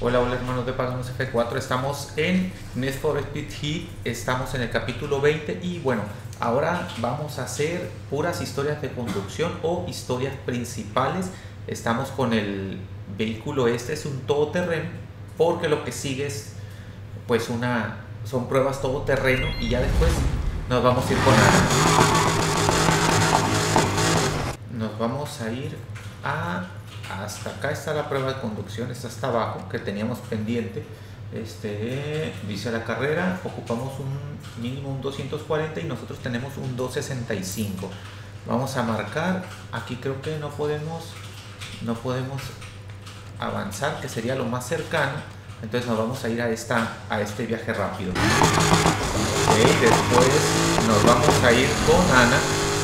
Hola, hola hermanos de Paganos F4, estamos en Need for Speed Heat, estamos en el capítulo 20 y bueno, ahora vamos a hacer puras historias de conducción o historias principales. Estamos con el vehículo, este es un todoterreno porque lo que sigue es pues son pruebas todoterreno y ya después nos vamos a ir con nos vamos a ir hasta acá está la prueba de conducción, está hasta abajo que teníamos pendiente. Dice la carrera, ocupamos un mínimo un 240 y nosotros tenemos un 265. Vamos a marcar, aquí creo que no podemos avanzar, que sería lo más cercano, entonces nos vamos a ir a este viaje rápido. Okay, después nos vamos a ir con Ana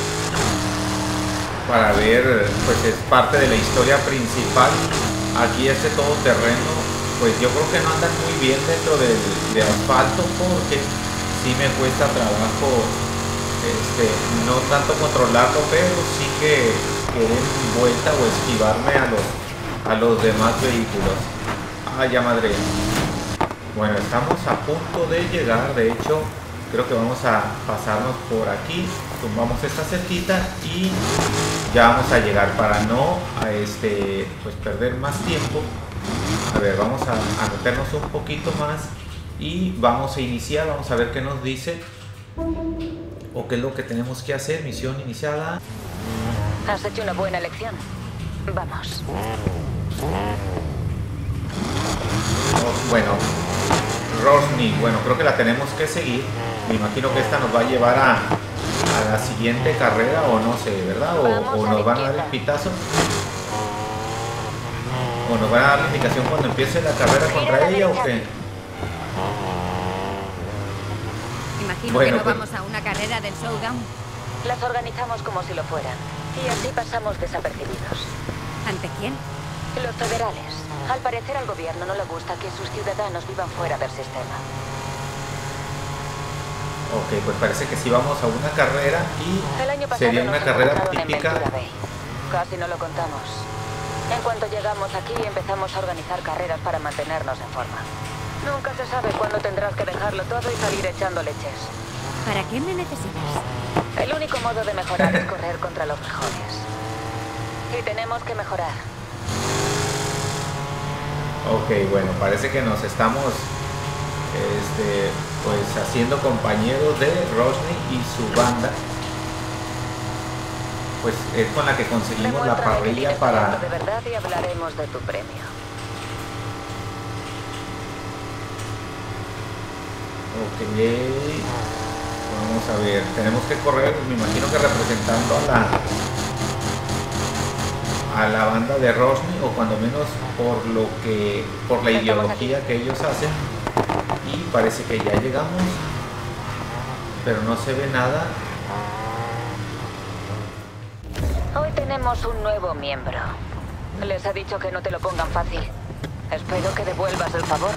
para ver, pues es parte de la historia principal. Aquí este todoterreno, pues yo creo que no andan muy bien dentro de asfalto porque sí me cuesta trabajo, no tanto controlarlo, pero sí que den vuelta o esquivarme a los demás vehículos. Ya madre. Bueno, estamos a punto de llegar, de hecho creo que vamos a pasarnos por aquí, tumbamos esta cerquita y ya vamos a llegar para no pues perder más tiempo. A ver, vamos a meternos un poquito más y vamos a iniciar, vamos a ver qué nos dice o qué es lo que tenemos que hacer. Misión iniciada. Has hecho una buena elección. Vamos. Bueno, Rosny, bueno, creo que la tenemos que seguir. Me imagino que esta nos va a llevar a la siguiente carrera o no sé, ¿verdad? O nos van a dar el pitazo. O nos van a dar la indicación cuando empiece la carrera contra ella o qué. Imagino bueno, que no pues vamos a una carrera del Showdown. Las organizamos como si lo fueran. Y así pasamos desapercibidos. ¿Ante quién? Los federales. Al parecer al gobierno no le gusta que sus ciudadanos vivan fuera del sistema. Ok, pues parece que sí vamos a una carrera y El año pasado sería una carrera típica. Casi no lo contamos. En cuanto llegamos aquí empezamos a organizar carreras para mantenernos en forma. Nunca se sabe cuándo tendrás que dejarlo todo y salir echando leches. ¿Para qué me necesitas? El único modo de mejorar es correr contra los mejores. Y tenemos que mejorar. Ok, bueno, parece que nos estamos pues haciendo compañeros de Rosny y su banda. Pues es con la que conseguimos la parrilla para... de verdad y hablaremos de tu premio. Ok, vamos a ver, tenemos que correr, me imagino que representando a la banda de Rosny, o cuando menos por la ideología que ellos hacen. Y parece que ya llegamos, pero no se ve nada. Hoy tenemos un nuevo miembro. Les ha dicho que no te lo pongan fácil. Espero que devuelvas el favor.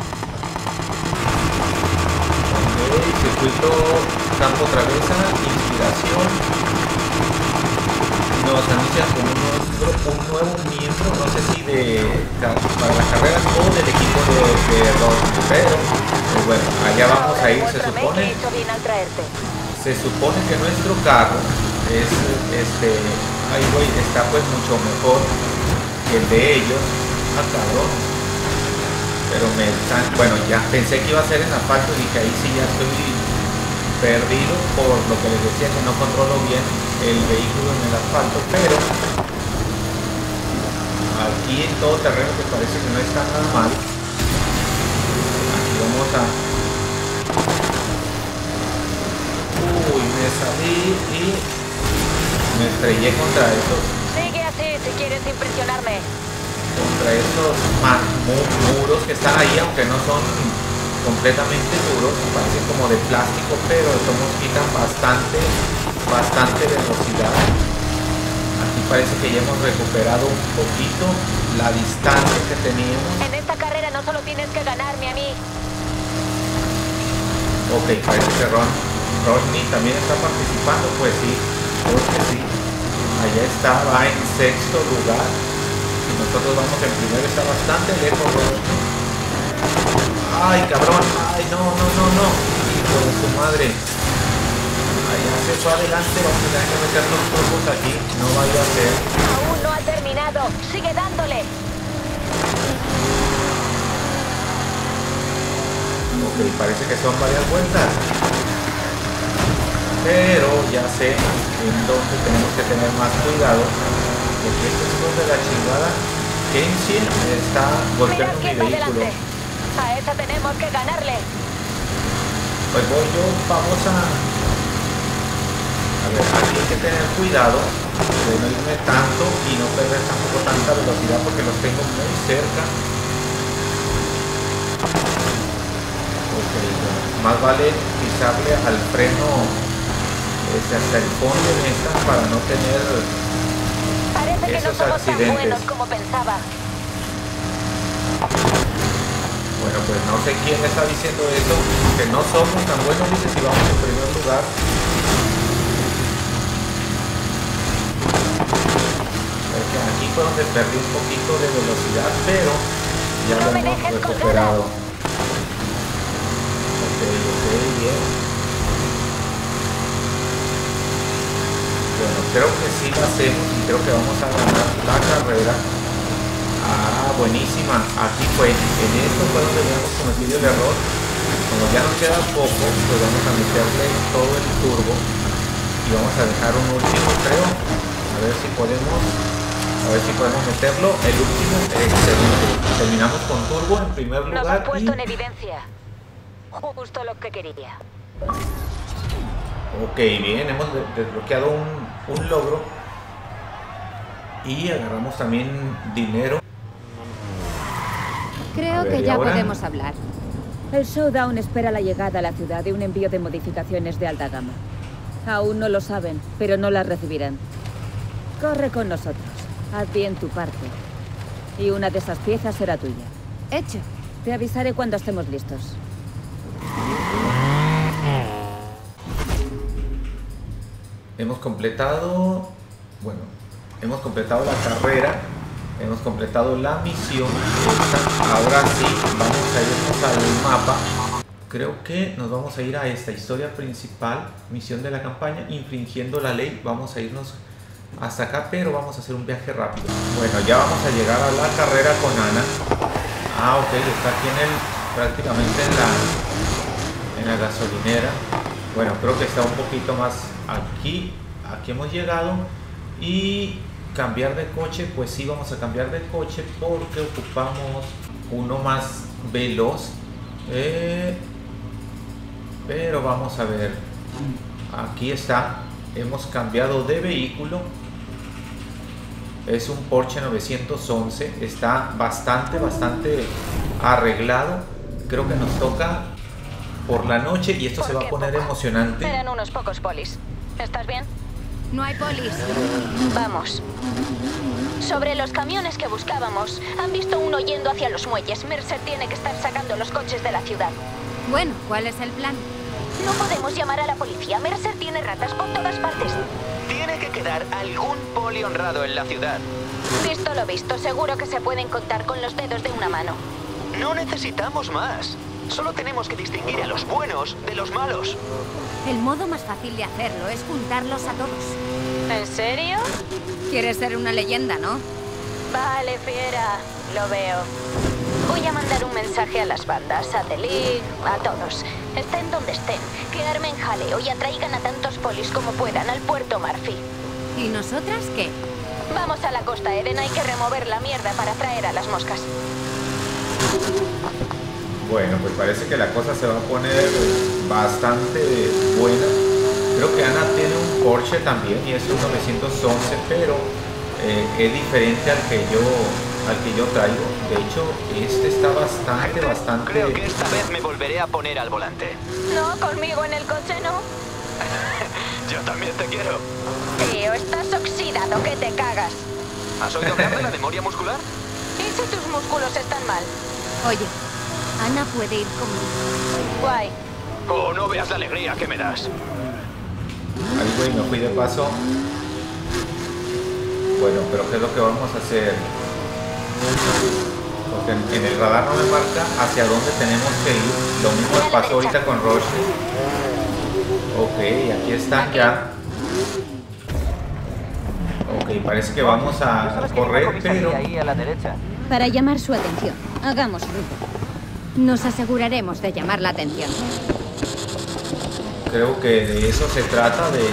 Ok, circuito campo traviesa, inspiración. Nos anuncian como un nuevo miembro, no sé si para las carreras o del equipo de Rosny, pero pues bueno, allá vamos a ir. Se supone que nuestro carro es está pues mucho mejor que el de ellos. Cabrón. Pero bueno, ya pensé que iba a ser en asfalto y dije ahí sí ya estoy perdido por lo que les decía, que no controlo bien el vehículo en el asfalto, pero aquí en todo terreno que parece que no está nada mal. Aquí vamos a... Uy, me salí y me estrellé contra esos... Sigue así si quieres impresionarme. Contra esos muros que están ahí, aunque no son completamente duros, parecen como de plástico, pero estos nos quitan bastante velocidad. Aquí parece que ya hemos recuperado un poquito la distancia que teníamos. En esta carrera no solo tienes que ganarme a mí. Ok, parece que Rosny también está participando, pues sí, creo que sí. Allá está, va en sexto lugar. Si nosotros vamos en primero, está bastante lejos Rosny. ¡Ay, cabrón! ¡Ay, no, no, no, no! ¡Hijo de su madre! Allá se fue adelante, vamos a tener que meter los turbos aquí. No vaya a ser. Aún no ha terminado. Sigue dándole. Ok, parece que son varias vueltas. Pero ya sé en dónde tenemos que tener más cuidado. Porque estos hijos de la chingada, Kenshin está golpeando mi Mira quién va vehículo. delante. A esa tenemos que ganarle. Pues voy yo, vamos a ver, aquí hay que tener cuidado de no irme tanto y no perder tampoco tanta velocidad porque los tengo muy cerca. Ok, bueno, más vale pisarle al freno hasta el fondo en esta para no tener Parece que no esos somos tan accidentes. buenos como pensaba. Bueno, pues no sé quién está diciendo eso, que no somos tan buenos, dice, si vamos en primer lugar. Porque aquí fue donde perdí un poquito de velocidad, pero ya No lo me hemos dejes recuperado. Ok, bien. Bueno, creo que sí lo hacemos y creo que vamos a ganar la carrera. Ah, buenísima. Aquí fue. En esto fue donde habíamos cometido el error. Como ya nos queda poco, pues vamos a meterle todo el turbo. Y vamos a dejar un último, creo. A ver si podemos meterlo. El último, excelente. Terminamos con turbo en primer Nos lugar. han puesto en evidencia. Justo lo que quería. Ok, bien, hemos desbloqueado un logro. Y agarramos también dinero. Creo ver, que ¿y ya ahora? podemos hablar. El Showdown espera la llegada a la ciudad de un envío de modificaciones de alta gama. Aún no lo saben, pero no las recibirán. Corre con nosotros. Haz bien tu parte. Y una de esas piezas será tuya. Hecho. Te avisaré cuando estemos listos. Hemos completado la carrera, hemos completado la misión. Ahora sí, vamos a irnos al mapa. Creo que nos vamos a ir a esta historia principal, misión de la campaña, infringiendo la ley. Vamos a irnos hasta acá, pero vamos a hacer un viaje rápido. Bueno, ya vamos a llegar a la carrera con Ana. Ah, ok, está aquí prácticamente en la gasolinera. Bueno, creo que está un poquito más aquí hemos llegado. Y cambiar de coche, pues sí, vamos a cambiar de coche porque ocupamos uno más veloz. Pero vamos a ver, aquí está, hemos cambiado de vehículo. Es un Porsche 911, está bastante arreglado. Creo que nos toca por la noche y esto se va a poner emocionante. Eran unos pocos polis. ¿Estás bien? No hay polis. Vamos. Sobre los camiones que buscábamos, han visto uno yendo hacia los muelles. Mercer tiene que estar sacando los coches de la ciudad. Bueno, ¿cuál es el plan? No podemos llamar a la policía. Mercer tiene ratas por todas partes. Tiene que quedar algún poli honrado en la ciudad. Visto lo visto, seguro que se pueden contar con los dedos de una mano. No necesitamos más. Solo tenemos que distinguir a los buenos de los malos. El modo más fácil de hacerlo es juntarlos a todos. ¿En serio? Quieres ser una leyenda, ¿no? Vale, fiera. Lo veo. Voy a mandar un mensaje a las bandas, a The League, a todos. Estén donde estén, que armen jaleo y atraigan a tantos polis como puedan al puerto Murphy. ¿Y nosotras qué? Vamos a la costa, Eden. Hay que remover la mierda para atraer a las moscas. Bueno, pues parece que la cosa se va a poner bastante buena. Creo que Ana tiene un Porsche también y es un 911, pero es diferente al que yo traigo. De hecho, este está bastante... Creo que esta vez me volveré a poner al volante. No, conmigo en el coche no. Yo también te quiero. Tío, estás oxidado, que te cagas. ¿Has oído hablar de la memoria muscular? ¿Y si tus músculos están mal? Oye, Ana puede ir conmigo. Guay. Oh, no veas la alegría que me das. Ay, güey, me fui de paso. Bueno, pero ¿qué es lo que vamos a hacer? Porque en el radar no me marca hacia dónde tenemos que ir. Lo mismo me pasó ahorita con Roche. Ok, aquí están ya. Ok, parece que vamos a correr, pero... Ahí a la derecha. Para llamar su atención, hagamos ruido. Nos aseguraremos de llamar la atención. Creo que de eso se trata, de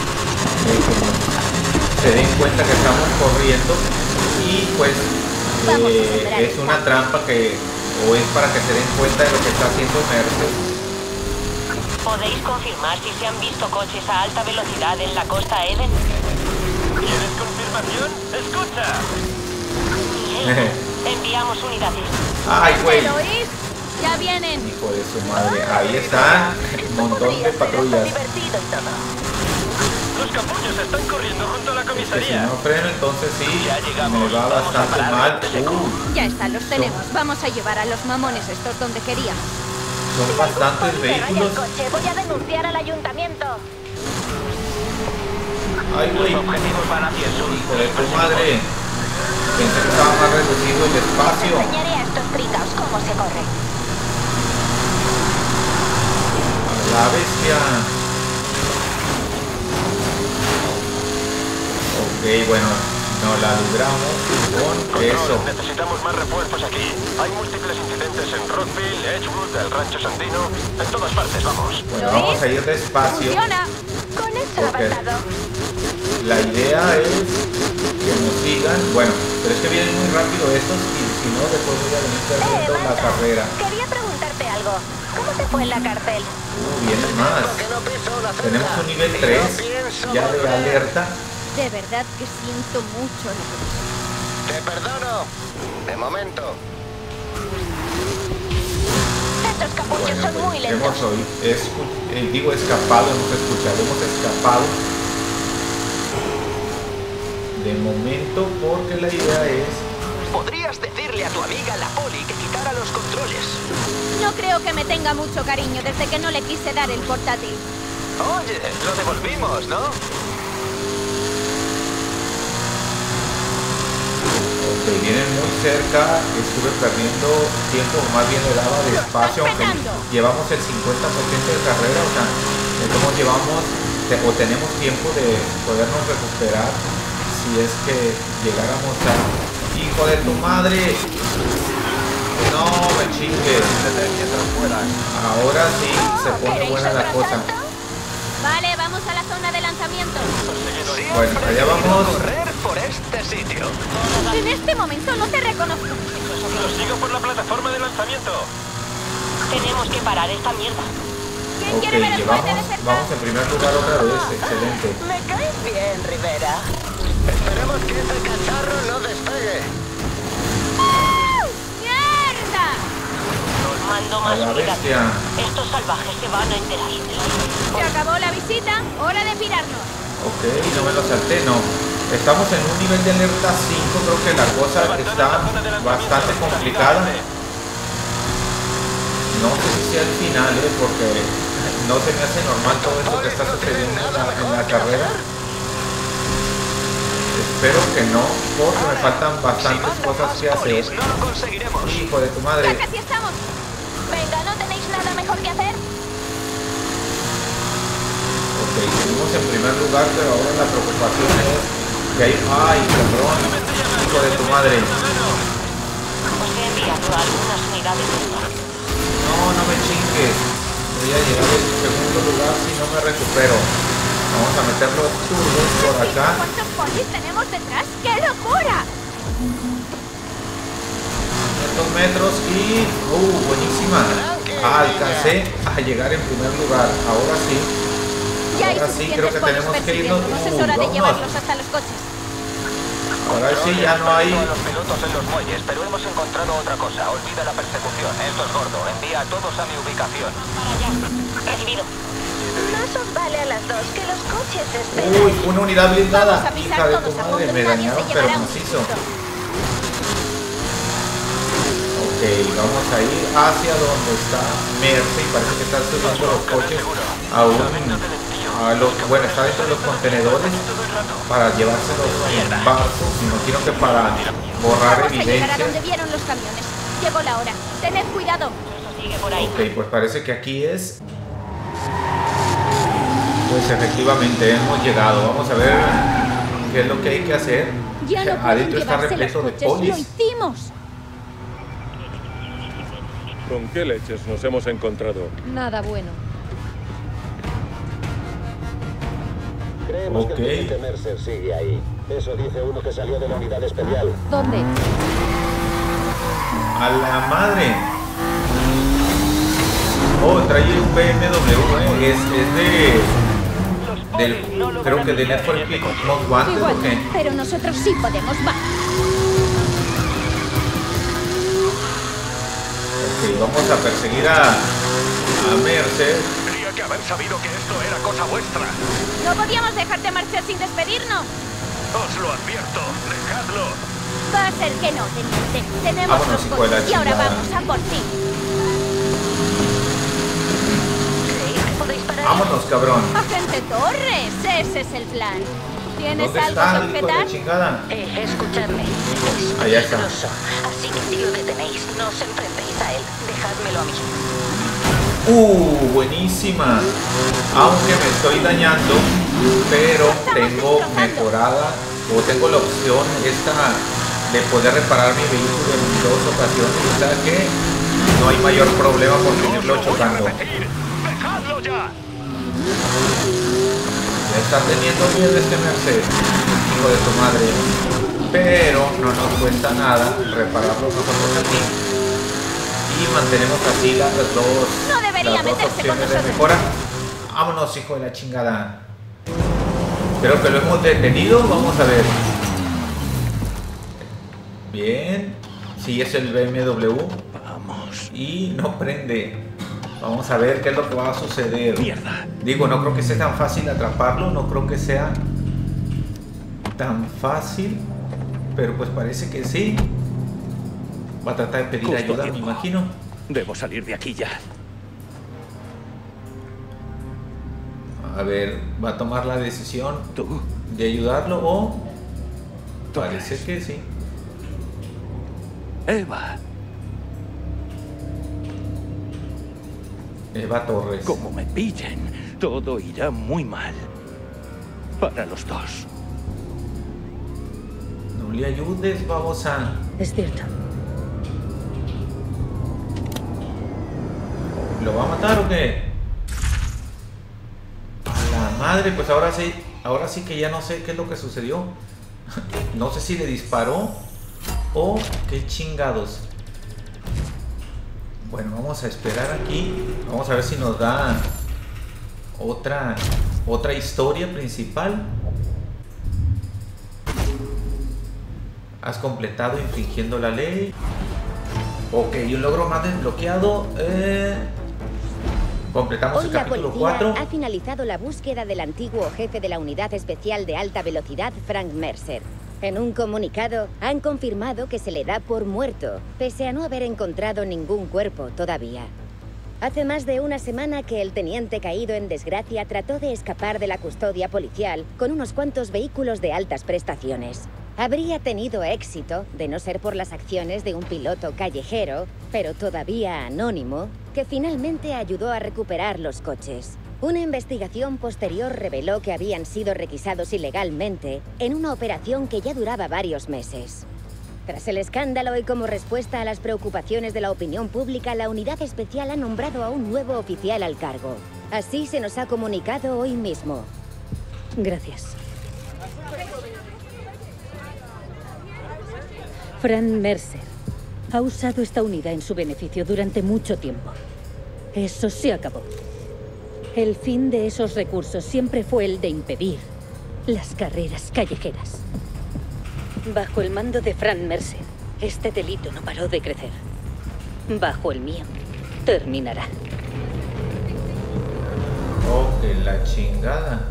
que se den cuenta que estamos corriendo y pues es una trampa o es para que se den cuenta de lo que está haciendo Mercer. ¿Podéis confirmar si se han visto coches a alta velocidad en la costa Eden? ¿Quieres confirmación? ¡Escucha! Bien, enviamos unidades. ¡Ay, güey! ¿Lo oís? ¡Ya vienen! Hijo de su madre. Ahí están. Un montón de patrullas. Divertido y todo. Los capullos están corriendo junto a la Es que si comisaría. no freno, entonces sí, Ya llegamos, me va vamos a bastante parar mal. antes de Ya está, los tenemos. Vamos a llevar a los mamones estos donde queríamos. Son bastantes Poli, raya el vehículos. coche. Voy a denunciar al ayuntamiento. Ay, güey. Los objetivos van hacia el sur. Hijo de tu madre. Pensé que estaba más reducido el espacio. Enseñaré a estos pringaos cómo se corre. La bestia. Ok, bueno, nos la libramos con eso. Necesitamos más refuerzos aquí. Hay múltiples incidentes en Rockville, Edgewood, el Rancho Sandino. En todas partes, vamos. Bueno, vamos a ir despacio. ¡Funciona! Con eso Ok. avanzado. La idea es que nos sigan. Bueno, pero es que vienen muy rápido estos y si no, después voy a venir perdiendo la Marta, carrera. quería preguntarte algo. ¿Cómo te fue en la cárcel? Vienen más. Tenemos un nivel 3 ya de alerta. De verdad que siento mucho lo que pasa. Te perdono. De momento. Estos capullos Bueno, son muy pues, lentos. hemos escapado, hemos escapado. De momento, porque la idea es... ¿Podrías decirle a tu amiga la poli que quitara los controles? No creo que me tenga mucho cariño desde que no le quise dar el portátil. Oye, lo devolvimos, ¿no? Ok, vienen muy cerca, estuve perdiendo tiempo, o más bien le daba despacio, aunque petando! llevamos el 50% de carrera, o sea, entonces tenemos tiempo de podernos recuperar si es que llegáramos a... ¡Hijo de tu madre! No me chingues. Ahora sí se pone ¿Queréis buena la otro cosa. asalto? Vale, vamos a la zona de lanzamiento. Bueno, allá vamos. Correr por este sitio. En este momento no te reconozco. Los sigo por la plataforma de lanzamiento. Tenemos que parar esta mierda. ¿Quién Ok, quiere ver el cohete de cerca? vamos en primer lugar otra vez. Excelente. Me caes bien, Rivera. Esperemos que ese cacharro no despegue. ¡Mierda! Mando A más la unidades. bestia. Estos salvajes se van a enterar. Se acabó la visita, hora de pirarnos. Ok, no me lo salté, no. Estamos en un nivel de alerta 5, creo que la cosa está bastante complicada. No sé si sea el final, porque no se me hace normal todo esto que está sucediendo en la carrera. Espero que no, porque me faltan bastantes cosas que hacer. No lo conseguiremos. Hijo de tu Ya madre. casi estamos. Venga, ¿no tenéis nada mejor que hacer? Ok, seguimos en primer lugar, pero ahora la preocupación es que hay... ¡Ay, cabrón! Hijo de tu madre. Os he enviado algunas unidades de estos. No, no me chingues. Voy a llegar en segundo lugar si no me recupero. Vamos a meter los turbos por acá. ¿Cuántos polis tenemos detrás? ¡Qué locura! 500 metros y... buenísima. Alcancé a llegar en primer lugar. Ahora sí. Ya hay Ahora sí, creo que suficientes polis tenemos que irnos. persiguiéndonos. Es hora de Vámonos. llevarlos hasta los coches. Ahora sí, ya no hay... A los pilotos en los muelles, pero hemos encontrado otra cosa. Olvida la persecución. Esto es gordo. Envía a todos a mi ubicación. Para allá. Recibido. Más os vale a las dos que los coches estén. Uy, una unidad Vamos blindada. a pisar Hija de todos tu a madre, fondo me y nadie se dañaron, pero llevará un macizo. susto. Ok, vamos a ir hacia donde está Mercy. Parece que están subiendo los coches a un bueno, está dentro de los contenedores para llevárselos en barco, sino quiero que para borrar Vamos a llegar a evidencia. donde vieron los camiones. Llegó la hora. Tened cuidado. Sigue por ahí. Ok, pues parece que aquí es. Pues efectivamente hemos llegado. Vamos a ver qué es lo que hay que hacer. Ya no pueden Adentro está llevarse los repleto de coches. Lo polis. hicimos. ¿Con qué leches nos hemos encontrado? Nada bueno. Creemos Ok. que el teniente Mercer sigue ahí. Eso dice uno que salió de la unidad especial. ¿Dónde? A la madre. Oh, trae un BMW, es del, creo que de Network Most Wanted, Igual, ¿o qué? pero nosotros sí podemos. Va. Ok, vamos a perseguir a Mercer. Tendría que haber sabido que esto era cosa vuestra. No podíamos dejarte marchar sin despedirnos. Os lo advierto, dejadlo. Va a ser que no, teniente. Tenemos Vámonos, los hijo de la coches y ahora chingada. vamos a por ti. ¿Creéis que podéis parar? Vámonos, cabrón. Agente Torres, ese es el plan. ¿Tienes ¿Dónde algo está que el hijo de la objetar? chingada? Escuchadme. Es Allá está. peligroso. Así que si lo detenéis, no os enfrentéis a él. Dejádmelo a mí. Buenísima. Aunque me estoy dañando, pero tengo mejorada o tengo la opción esta de poder reparar mi vehículo en 2 ocasiones, o sea que no hay mayor problema por seguirlo chocando. ¡Dejadlo ya! Me está teniendo miedo este Mercedes, hijo de tu madre, pero no nos cuesta nada repararlo nosotros aquí y mantenemos así las dos, No debería las dos meterse con opciones de nosotros. mejora. Vámonos, hijo de la chingada. Creo que lo hemos detenido, vamos a ver. Bien, sí es el BMW. Vamos. Y no prende. Vamos a ver qué es lo que va a suceder. Mierda. Digo, no creo que sea tan fácil atraparlo, no creo que sea tan fácil, pero pues parece que sí. Va a tratar de pedir Justo ayuda, a me tiempo. imagino. Debo salir de aquí ya. A ver, va a tomar la decisión ¿Tú? de ayudarlo o parece que sí. Eva, Eva Torres. como me pillen, todo irá muy mal. Para los dos. No le ayudes, babosa. Es cierto. ¿Lo va a matar o qué? A la madre, pues ahora sí que ya no sé qué es lo que sucedió. No sé si le disparó o qué chingados. Bueno, vamos a esperar aquí. Vamos a ver si nos da otra historia principal. Has completado infringiendo la ley. Ok, y un logro más desbloqueado. Completamos Hoy el la capítulo policía 4. ha finalizado la búsqueda del antiguo jefe de la unidad especial de alta velocidad, Frank Mercer. En un comunicado, han confirmado que se le da por muerto, pese a no haber encontrado ningún cuerpo todavía. Hace más de una semana que el teniente caído en desgracia trató de escapar de la custodia policial con unos cuantos vehículos de altas prestaciones. Habría tenido éxito, de no ser por las acciones de un piloto callejero, pero todavía anónimo, que finalmente ayudó a recuperar los coches. Una investigación posterior reveló que habían sido requisados ilegalmente en una operación que ya duraba varios meses. Tras el escándalo y como respuesta a las preocupaciones de la opinión pública, la unidad especial ha nombrado a un nuevo oficial al cargo. Así se nos ha comunicado hoy mismo. Gracias. Frank Mercer ha usado esta unidad en su beneficio durante mucho tiempo. Eso se acabó. El fin de esos recursos siempre fue el de impedir las carreras callejeras. Bajo el mando de Frank Mercer, este delito no paró de crecer. Bajo el mío, terminará. Oh, que la chingada.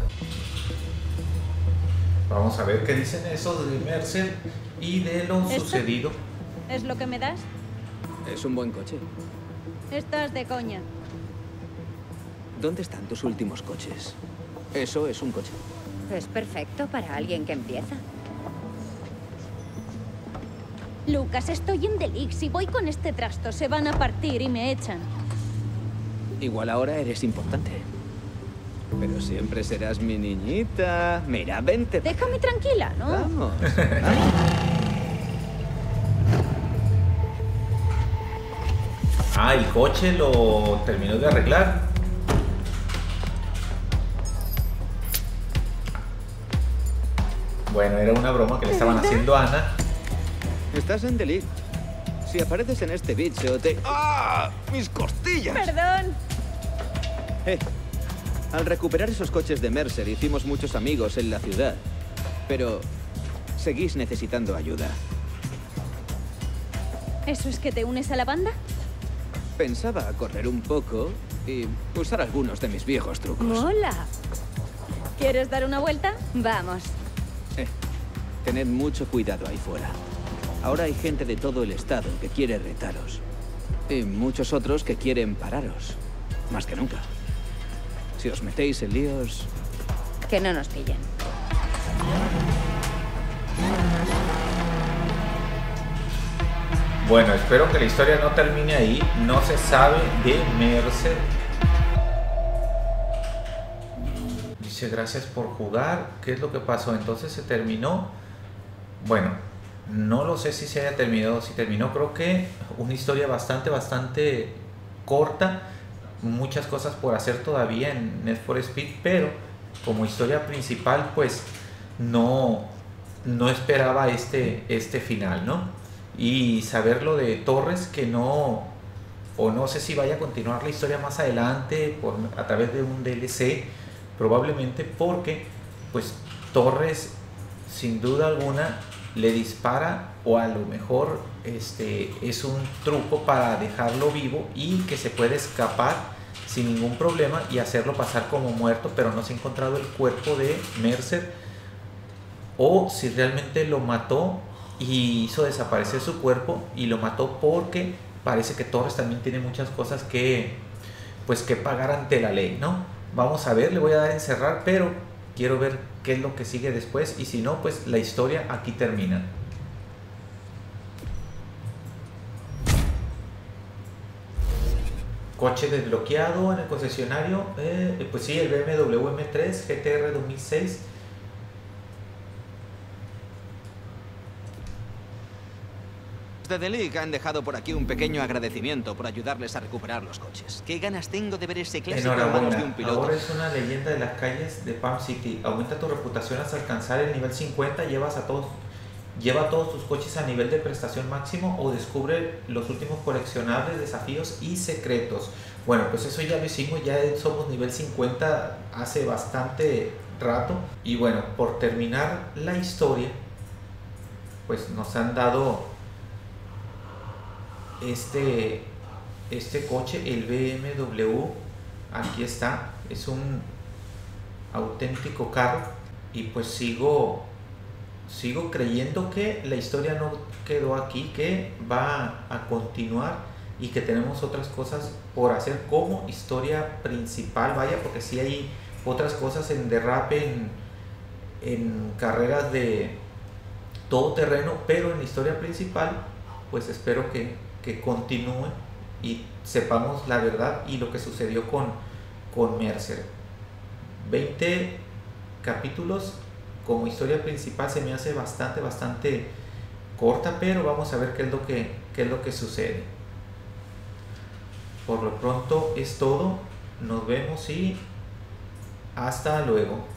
Vamos a ver qué dicen esos de Mercer y de lo ¿Esto? sucedido. ¿Es lo que me das? Es un buen coche. Estás de coña. ¿Dónde están tus últimos coches? Eso es un coche. Es perfecto para alguien que empieza. Lucas, estoy en Delig. Si voy con este trasto, se van a partir y me echan. Igual ahora eres importante. Pero siempre serás mi niñita. Mira, vente. Déjame tranquila, ¿no? Vamos. Ah, el coche lo terminó de arreglar. Bueno, era una broma que le estaban haciendo a Ana. Estás en Delig. Si apareces en este bicho, te... ¡Ah! ¡Mis costillas! Perdón. Al recuperar esos coches de Mercer hicimos muchos amigos en la ciudad. Pero seguís necesitando ayuda. ¿Eso es que te unes a la banda? Pensaba correr un poco y usar algunos de mis viejos trucos. ¡Mola! ¿Quieres dar una vuelta? Vamos. Tened mucho cuidado ahí fuera. Ahora hay gente de todo el estado que quiere retaros. Y muchos otros que quieren pararos. Más que nunca. Si os metéis en líos... Que no nos pillen. Bueno, espero que la historia no termine ahí. No se sabe de Mercer. Dice, gracias por jugar. ¿Qué es lo que pasó? Entonces se terminó. Bueno, no lo sé si se haya terminado. Si terminó, creo que una historia bastante corta. Muchas cosas por hacer todavía en Need for Speed, pero como historia principal, pues no esperaba este final, ¿no? Y saber lo de Torres, que no sé si vaya a continuar la historia más adelante a través de un DLC, probablemente, porque pues Torres sin duda alguna le dispara, o a lo mejor es un truco para dejarlo vivo y que se puede escapar sin ningún problema y hacerlo pasar como muerto, pero no se ha encontrado el cuerpo de Mercer, o si realmente lo mató y hizo desaparecer su cuerpo y lo mató porque parece que Torres también tiene muchas cosas que pagar ante la ley, ¿no? Vamos a ver, le voy a dar a encerrar, pero quiero ver qué es lo que sigue después, y si no, pues la historia aquí termina. Coche desbloqueado en el concesionario, pues sí, el BMW M3 GTR 2006. De Delig han dejado por aquí un pequeño agradecimiento por ayudarles a recuperar los coches. Qué ganas tengo de ver ese clásico en manos de un piloto. Ahora es una leyenda de las calles de Palm City. Aumenta tu reputación hasta alcanzar el nivel 50. Lleva todos tus coches a nivel de prestación máximo o descubre los últimos coleccionables, desafíos y secretos. Bueno, pues eso ya lo hicimos, ya somos nivel 50 hace bastante rato. Y bueno, por terminar la historia, pues nos han dado este coche, el BMW. Aquí está, es un auténtico carro, y pues sigo creyendo que la historia no quedó aquí, que va a continuar y que tenemos otras cosas por hacer como historia principal, vaya, porque sí hay otras cosas en derrape, en carreras de todo terreno, pero en la historia principal pues espero que continúe y sepamos la verdad y lo que sucedió con Mercer. 20 capítulos como historia principal se me hace bastante corta, pero vamos a ver qué es lo que sucede. Por lo pronto es todo, nos vemos y hasta luego.